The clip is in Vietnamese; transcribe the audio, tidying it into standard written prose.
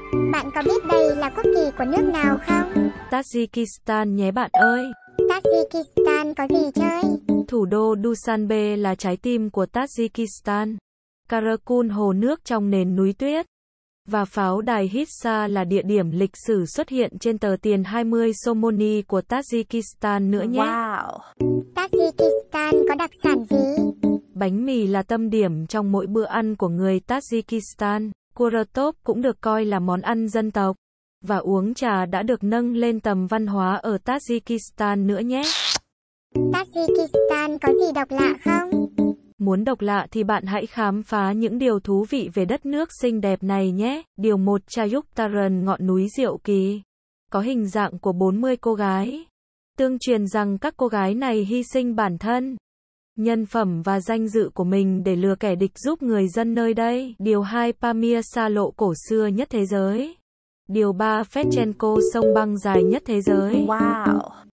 Bạn có biết đây là quốc kỳ của nước nào không? Tajikistan nhé bạn ơi. Tajikistan có gì chơi? Thủ đô Dushanbe là trái tim của Tajikistan. Karakul hồ nước trong nền núi tuyết. Và pháo đài Hitsa là địa điểm lịch sử xuất hiện trên tờ tiền 20 Somoni của Tajikistan nữa nhé. Wow! Tajikistan có đặc sản gì? Bánh mì là tâm điểm trong mỗi bữa ăn của người Tajikistan. Kuratop cũng được coi là món ăn dân tộc. Và uống trà đã được nâng lên tầm văn hóa ở Tajikistan nữa nhé. Tajikistan có gì độc lạ không? Muốn độc lạ thì bạn hãy khám phá những điều thú vị về đất nước xinh đẹp này nhé. Điều 1, Chayuk Taran, ngọn núi diệu kỳ. Có hình dạng của 40 cô gái. Tương truyền rằng các cô gái này hy sinh bản thân, nhân phẩm và danh dự của mình để lừa kẻ địch giúp người dân nơi đây. Điều 2, Pamir, xa lộ cổ xưa nhất thế giới. Điều 3, Fetchenko, sông băng dài nhất thế giới. Wow!